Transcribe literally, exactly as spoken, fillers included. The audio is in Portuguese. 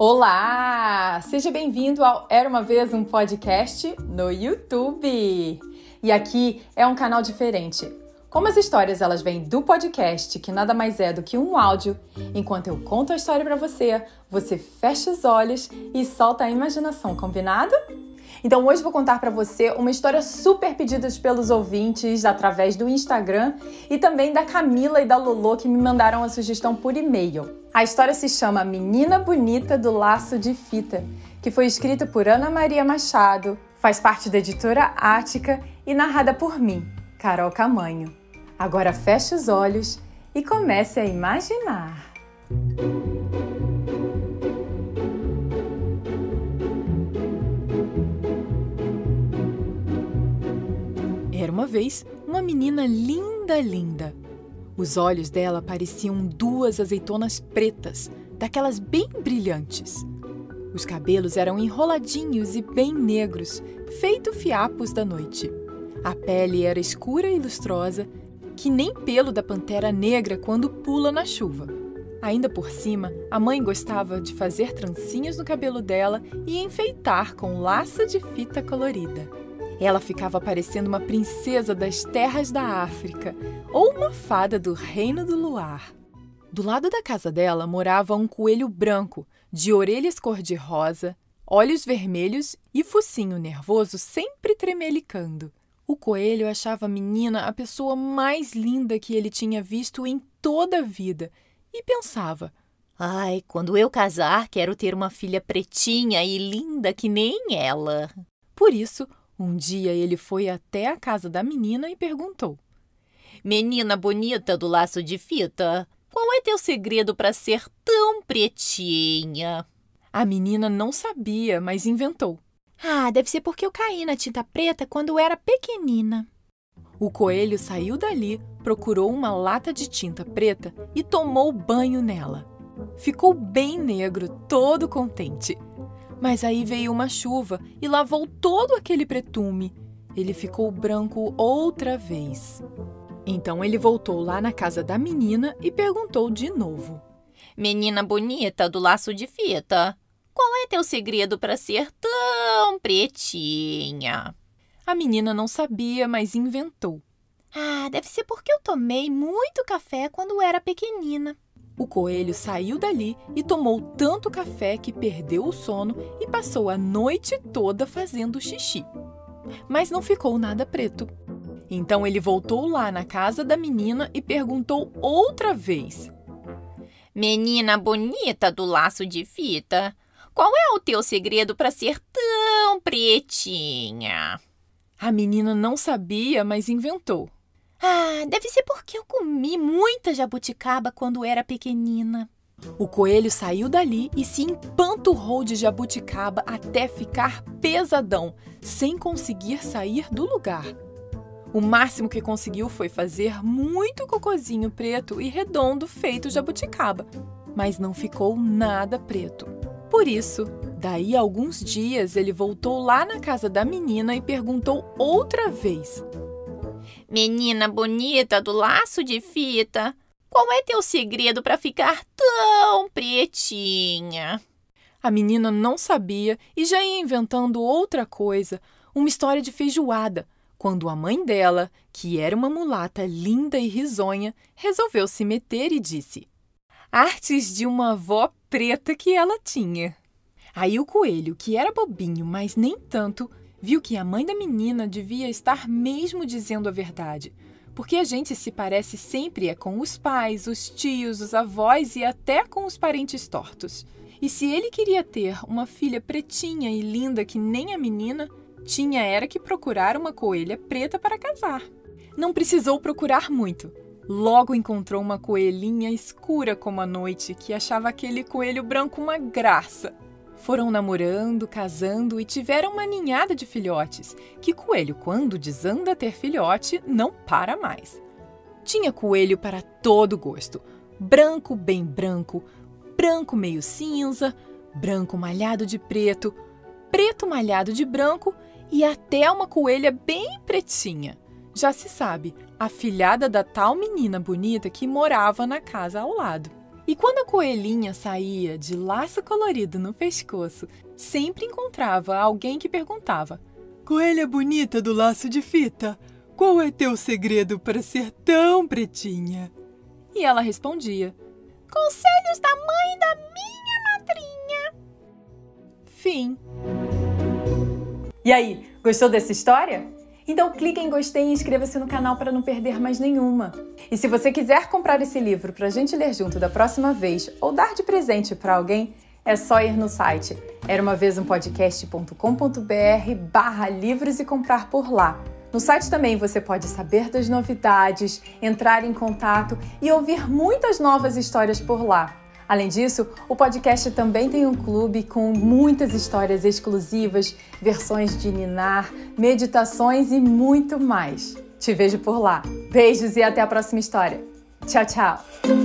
Olá! Seja bem-vindo ao Era Uma Vez um Podcast no YouTube. E aqui é um canal diferente. Como as histórias elas vêm do podcast, que nada mais é do que um áudio, enquanto eu conto a história para você, você fecha os olhos e solta a imaginação, combinado? Então hoje vou contar para você uma história super pedida pelos ouvintes através do Instagram e também da Camila e da Lolo que me mandaram a sugestão por e-mail. A história se chama Menina Bonita do Laço de Fita, que foi escrita por Ana Maria Machado, faz parte da editora Ática e narrada por mim, Carol Camanho. Agora feche os olhos e comece a imaginar. Era uma vez uma menina linda, linda. Os olhos dela pareciam duas azeitonas pretas, daquelas bem brilhantes. Os cabelos eram enroladinhos e bem negros, feito fiapos da noite. A pele era escura e lustrosa, que nem pelo da pantera negra quando pula na chuva. Ainda por cima, a mãe gostava de fazer trancinhas no cabelo dela e enfeitar com laço de fita colorida. Ela ficava parecendo uma princesa das terras da África ou uma fada do reino do luar. Do lado da casa dela morava um coelho branco, de orelhas cor-de-rosa, olhos vermelhos e focinho nervoso sempre tremelicando. O coelho achava a menina a pessoa mais linda que ele tinha visto em toda a vida e pensava: Ai, quando eu casar, quero ter uma filha pretinha e linda que nem ela. Por isso, um dia ele foi até a casa da menina e perguntou: Menina bonita do laço de fita, qual é teu segredo para ser tão pretinha? A menina não sabia, mas inventou: Ah, deve ser porque eu caí na tinta preta quando era pequenina. O coelho saiu dali, procurou uma lata de tinta preta e tomou banho nela. Ficou bem negro, todo contente. Mas aí veio uma chuva e lavou todo aquele pretume. Ele ficou branco outra vez. Então ele voltou lá na casa da menina e perguntou de novo: Menina bonita do laço de fita, qual é teu segredo para ser tão pretinha? A menina não sabia, mas inventou: Ah, deve ser porque eu tomei muito café quando era pequenina. O coelho saiu dali e tomou tanto café que perdeu o sono e passou a noite toda fazendo xixi. Mas não ficou nada preto. Então ele voltou lá na casa da menina e perguntou outra vez: Menina bonita do laço de fita, qual é o teu segredo para ser tão pretinha? A menina não sabia, mas inventou: Ah, deve ser porque eu comi muita jabuticaba quando era pequenina. O coelho saiu dali e se empanturrou de jabuticaba até ficar pesadão, sem conseguir sair do lugar. O máximo que conseguiu foi fazer muito cocozinho preto e redondo feito jabuticaba, mas não ficou nada preto. Por isso, daí a alguns dias ele voltou lá na casa da menina e perguntou outra vez: Menina bonita do laço de fita, qual é teu segredo para ficar tão pretinha? A menina não sabia e já ia inventando outra coisa, uma história de feijoada, quando a mãe dela, que era uma mulata linda e risonha, resolveu se meter e disse: Artes de uma avó preta que ela tinha. Aí o coelho, que era bobinho, mas nem tanto, viu que a mãe da menina devia estar mesmo dizendo a verdade, porque a gente se parece sempre é com os pais, os tios, os avós e até com os parentes tortos. E se ele queria ter uma filha pretinha e linda que nem a menina, tinha era que procurar uma coelha preta para casar. Não precisou procurar muito. Logo encontrou uma coelhinha escura como a noite, que achava aquele coelho branco uma graça. Foram namorando, casando e tiveram uma ninhada de filhotes, que coelho, quando desanda a ter filhote, não para mais. Tinha coelho para todo gosto, branco bem branco, branco meio cinza, branco malhado de preto, preto malhado de branco e até uma coelha bem pretinha. Já se sabe, a filhada da tal menina bonita que morava na casa ao lado. E quando a coelhinha saía de laço colorido no pescoço, sempre encontrava alguém que perguntava: Coelha bonita do laço de fita, qual é teu segredo para ser tão pretinha? E ela respondia: Conselhos da mãe da minha madrinha. Fim. E aí, gostou dessa história? Então clique em gostei e inscreva-se no canal para não perder mais nenhuma. E se você quiser comprar esse livro para a gente ler junto da próxima vez ou dar de presente para alguém, é só ir no site era uma vez um podcast ponto com ponto br barra livros e comprar por lá. No site também você pode saber das novidades, entrar em contato e ouvir muitas novas histórias por lá. Além disso, o podcast também tem um clube com muitas histórias exclusivas, versões de ninar, meditações e muito mais. Te vejo por lá. Beijos e até a próxima história. Tchau, tchau!